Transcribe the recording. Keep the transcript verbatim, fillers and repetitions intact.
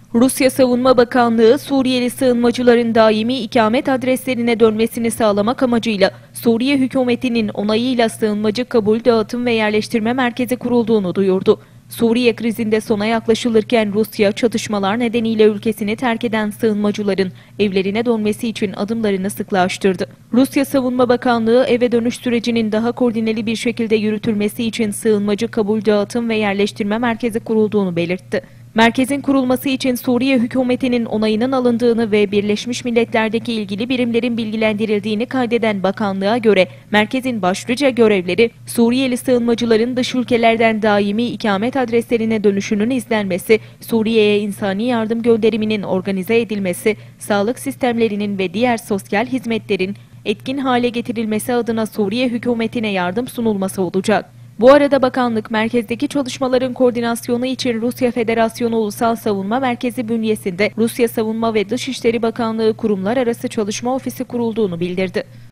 Rusya Savunma Bakanlığı, Suriyeli sığınmacıların daimi ikamet adreslerine dönmesini sağlamak amacıyla Suriye hükümetinin onayıyla sığınmacı kabul, dağıtım ve yerleştirme merkezi kurulduğunu duyurdu. Suriye krizinde sona yaklaşılırken Rusya, çatışmalar nedeniyle ülkesini terk eden sığınmacıların evlerine dönmesi için adımlarını sıklaştırdı. Rusya Savunma Bakanlığı, eve dönüş sürecinin daha koordineli bir şekilde yürütülmesi için sığınmacı kabul, dağıtım ve yerleştirme merkezi kurulduğunu belirtti. Merkezin kurulması için Suriye hükümetinin onayının alındığını ve Birleşmiş Milletler'deki ilgili birimlerin bilgilendirildiğini kaydeden bakanlığa göre merkezin başlıca görevleri Suriyeli sığınmacıların dış ülkelerden daimi ikamet adreslerine dönüşünün izlenmesi, Suriye'ye insani yardım gönderiminin organize edilmesi, sağlık sistemlerinin ve diğer sosyal hizmetlerin etkin hale getirilmesi adına Suriye hükümetine yardım sunulması olacak. Bu arada bakanlık, merkezdeki çalışmaların koordinasyonu için Rusya Federasyonu Ulusal Savunma Merkezi bünyesinde Rusya Savunma ve Dışişleri Bakanlığı Kurumlar Arası Çalışma Ofisi kurulduğunu bildirdi.